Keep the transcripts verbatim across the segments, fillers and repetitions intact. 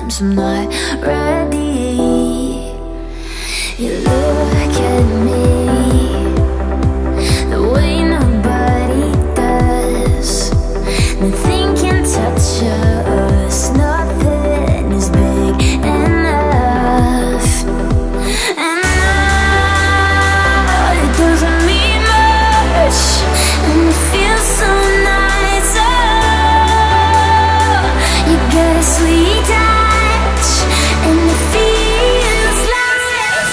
sometimes I'm not ready. You look at me the way nobody does. Nothing can touch us, nothing is big enough. And now it doesn't mean much, and it feels so nice. Oh, you got a sweet touch, and it feels like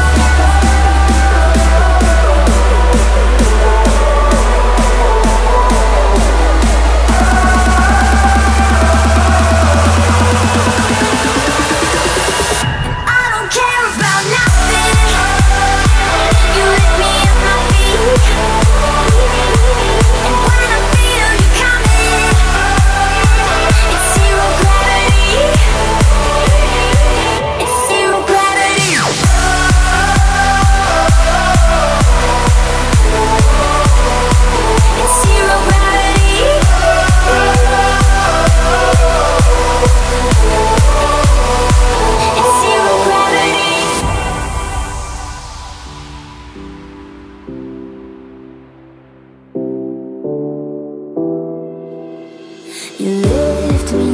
I don't care about nothing. You lift me up my feet, and when I feel you coming, it's zero gravity. It's zero gravity. It's zero gravity. It's zero gravity. You lift me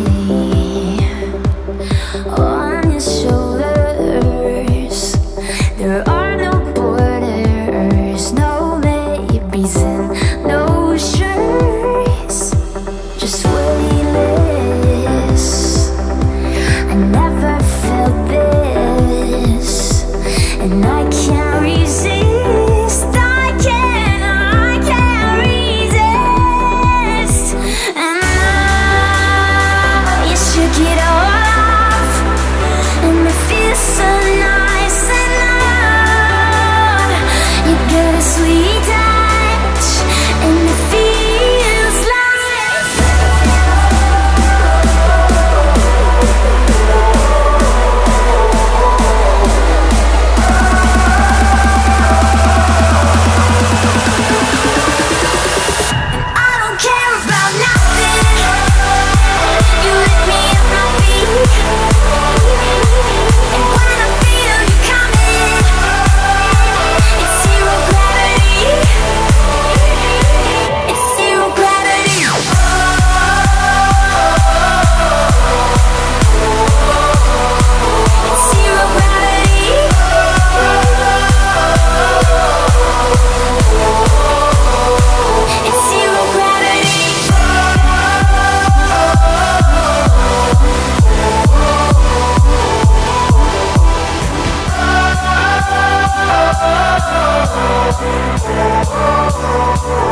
on your shoulders. There are no borders, no maybes and no sures. Just weightless. I never felt this, and I can't resist. I can't, I can't resist. And now you shook it all off, and it feels so nice. And now you got a sweet touch, and it feels like I don't care about nothing. You lift me up my feet, and when I feel you coming, it's zero gravity. It's zero gravity. It's zero gravity. It's zero gravity. Oh,